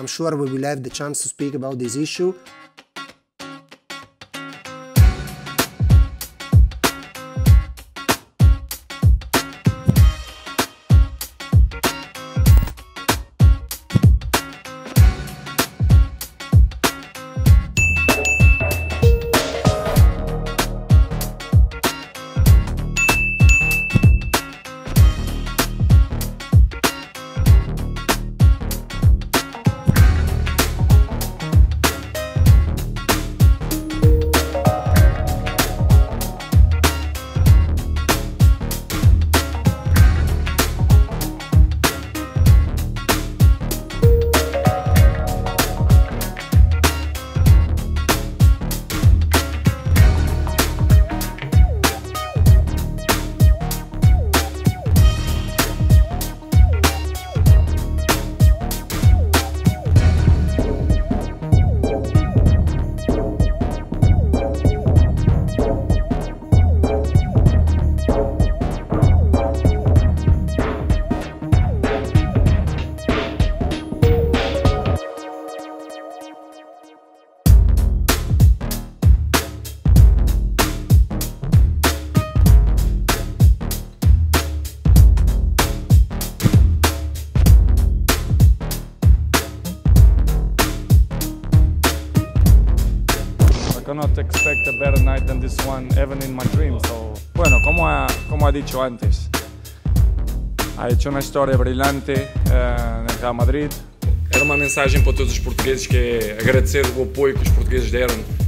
I'm sure we will have the chance to speak about this issue. I cannot expect a better night than this one, even in my dream. So, bueno, como ha dicho antes, ha hecho uma história brilhante no Real Madrid. Era uma mensagem para todos os portugueses, que é agradecer o apoio que os portugueses deram